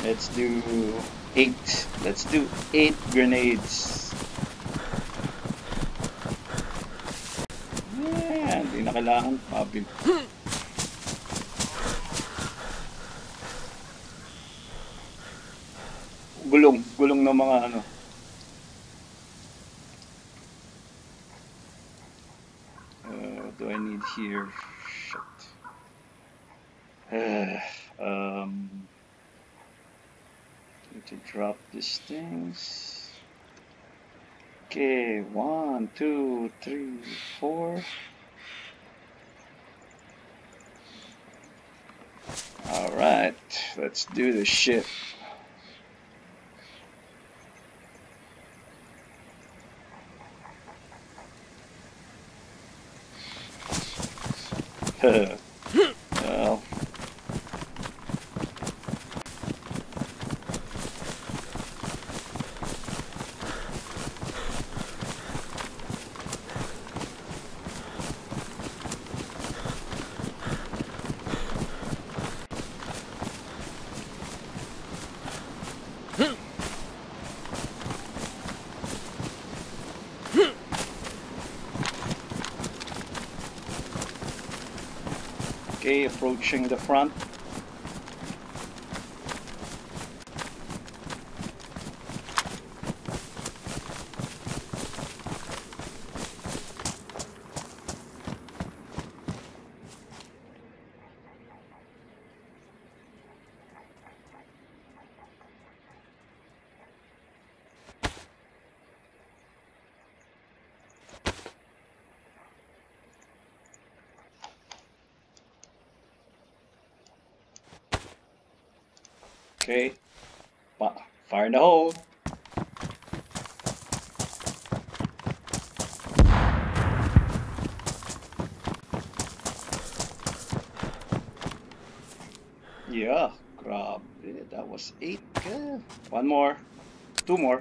Let's do 8. Let's do 8 grenades. Yeah, hindi na kailangan pabil. Gulong ng mga ano. What do I need here? Shit. Need to drop these things. Okay, 1, 2, 3, 4. Alright, let's do this shit. Well. Okay, approaching the front. Okay, fire in the hole. Yeah, grab it. That was 8. Good. 1 more. 2 more.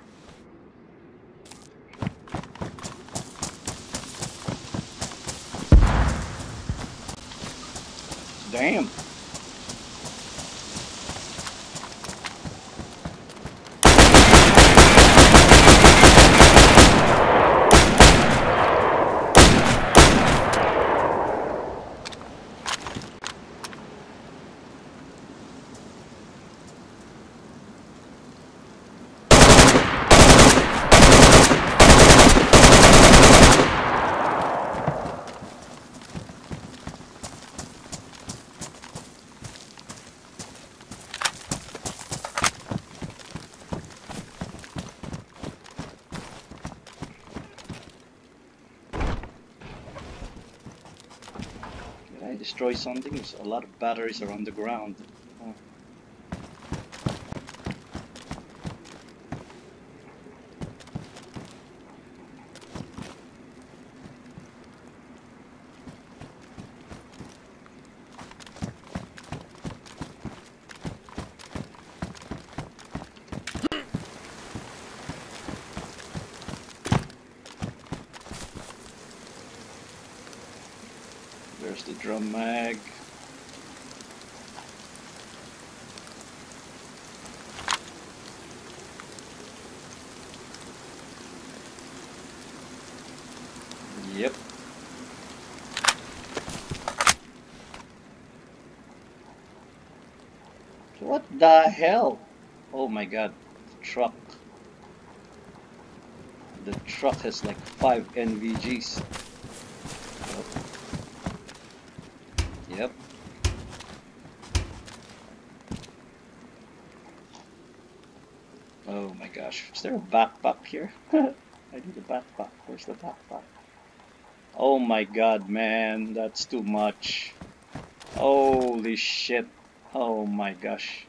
Damn. Destroy something. There's a lot of batteries around the ground. Oh. There's the drum mag. Yep. What the hell? Oh my god, the truck. The truck has like 5 NVGs. Yep. Oh my gosh. Is there a backpack here? I need a backpack. Where's the backpack? Oh my god, man. That's too much. Holy shit. Oh my gosh.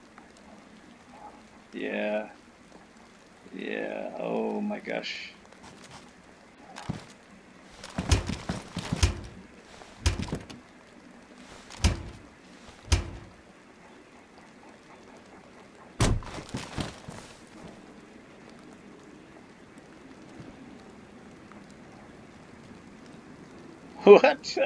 Yeah. Yeah. Oh my gosh. What?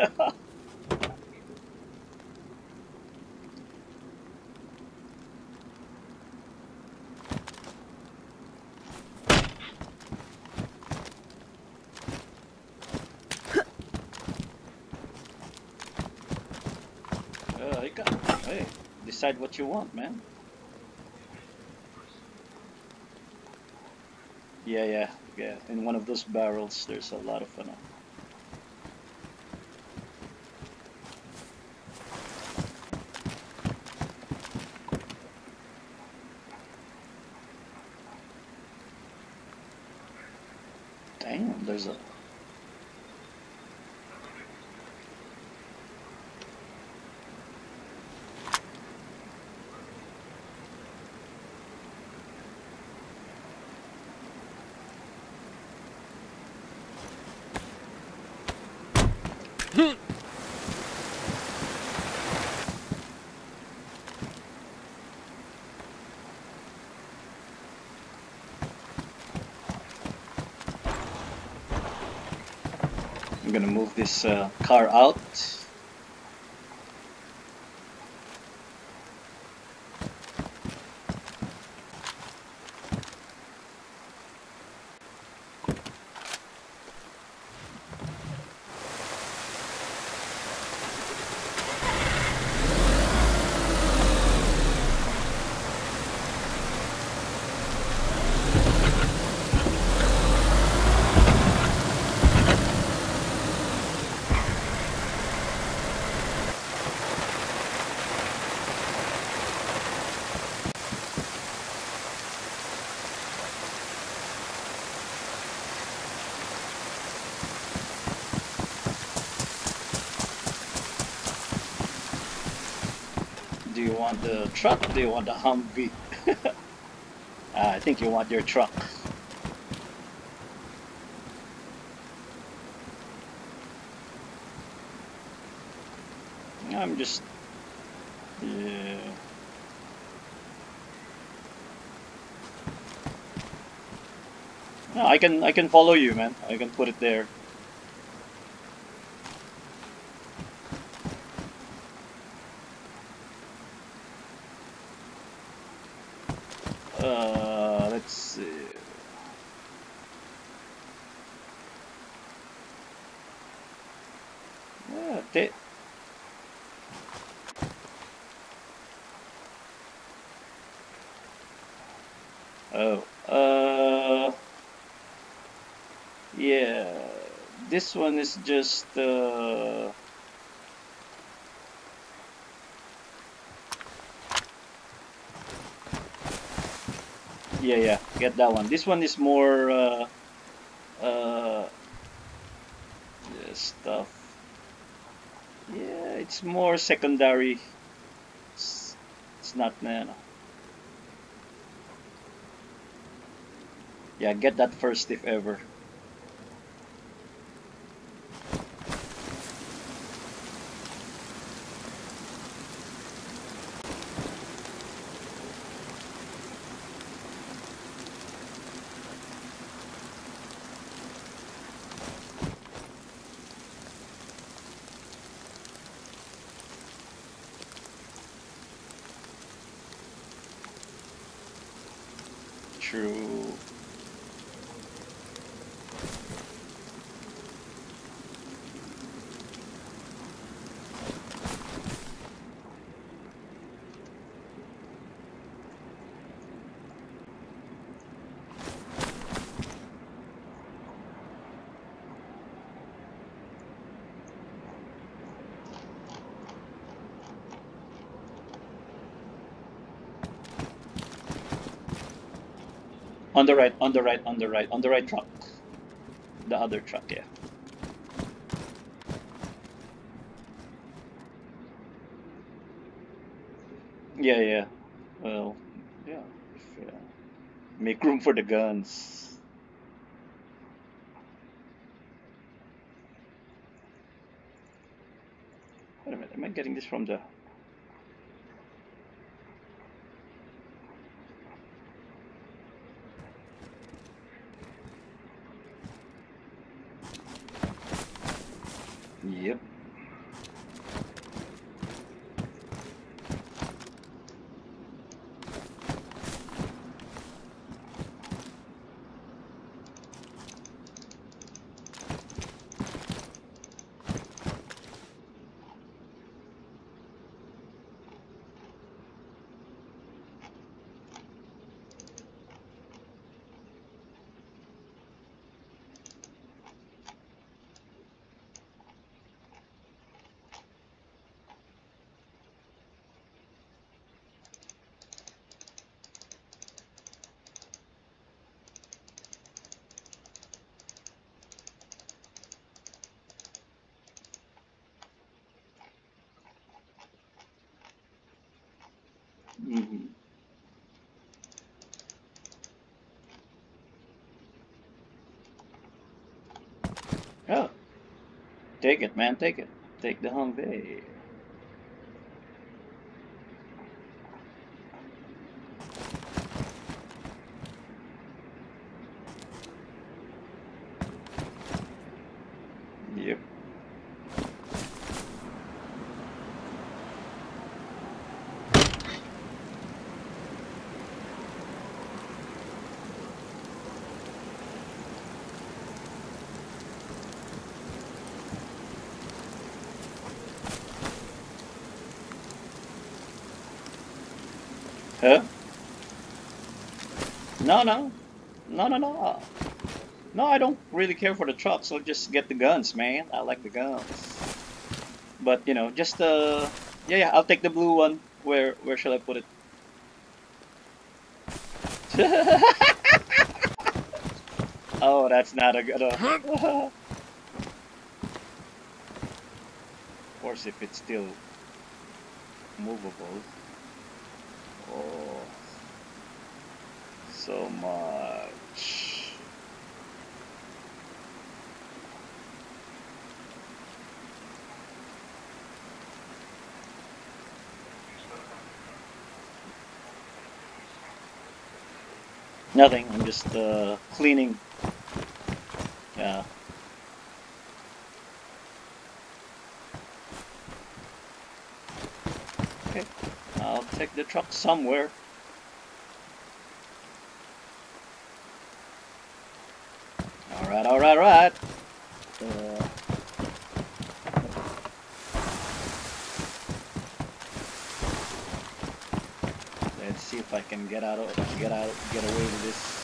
Hey, decide what you want, man. Yeah. In one of those barrels, there's a lot of fun. Damn, there's a. I'm gonna move this car out. Do you want the truck? Do you want the Humvee? I think you want your truck. I'm just... Yeah. No, I can follow you, man. I can put it there. Let's see. Yeah, oh, yeah. This one is just yeah, get that one. This one is more uh stuff. Yeah, it's more secondary. It's not, man. Yeah, get that first if ever. True. On the right, on the right, on the right, on the right truck. The other truck, yeah. Yeah. Well, yeah. If, make room for the guns. Wait a minute, am I getting this from the... Yep. Mm-hmm. Oh, take it, man, take it. Take the Humvee. Yep. Huh? No, no. No, no, no. No, I don't really care for the truck, so just get the guns, man. I like the guns. But, you know, just yeah, yeah, I'll take the blue one. Where shall I put it? Oh, that's not a good of course, if it's still movable. Oh, so much. Nothing. I'm just cleaning. Yeah. Okay. I'll take the truck somewhere. All right. All right. All right. Let's see if I can get away with this.